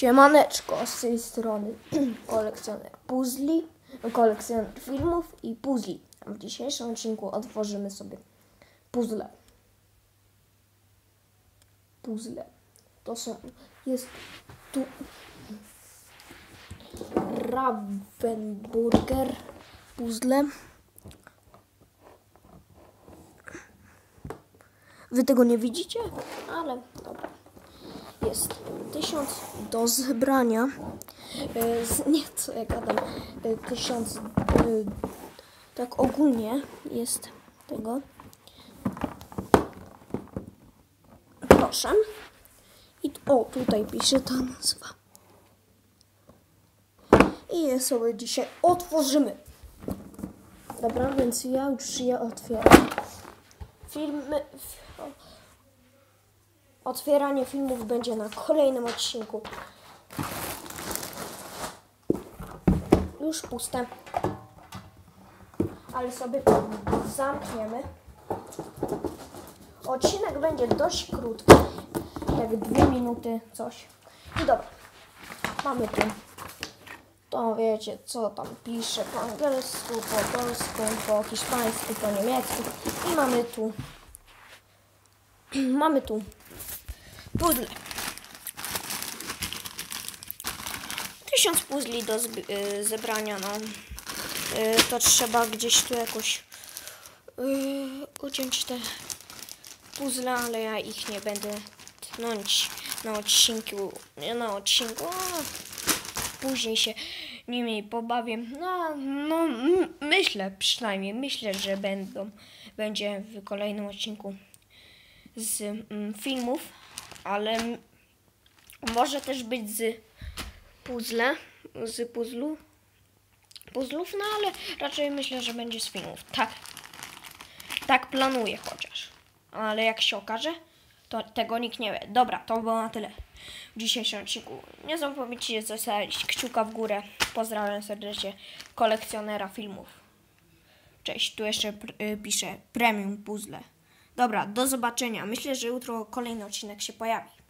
Siemaneczko, z tej strony kolekcjoner puzli, kolekcjoner filmów i puzli. A w dzisiejszym odcinku otworzymy sobie puzzle. Jest tu Ravensburger puzzle. Wy tego nie widzicie, ale dobra. Jest 1000 do zebrania. Nie, co ja gadam. 1000. Tak ogólnie jest tego. Proszę. I tutaj pisze ta nazwa. I je sobie dzisiaj otworzymy. Dobra, więc ja już je otwieram. Otwieranie filmów będzie na kolejnym odcinku. Już puste. Ale sobie to zamkniemy. Odcinek będzie dość krótki. Tak 2 minuty coś. I dobra. Mamy tu. To wiecie, co tam pisze po angielsku, po polsku, po hiszpańsku, po niemiecku. I mamy tu puzzle. 1000 puzli do zebrania, no. To trzeba gdzieś tu jakoś uciąć te puzzle, ale ja ich nie będę tnąć na odcinku. Później się nimi pobawię. No, myślę, że będzie w kolejnym odcinku z filmów, ale może też być z puzzlów, no ale raczej myślę, że będzie z filmów. Tak planuję chociaż. Ale jak się okaże, to tego nikt nie wie. Dobra, to było na tyle w dzisiejszym odcinku. Nie zapomnijcie zostawić kciuka w górę. Pozdrawiam serdecznie kolekcjonera filmów. Cześć, tu jeszcze piszę premium puzzle. Dobra, do zobaczenia. Myślę, że jutro kolejny odcinek się pojawi.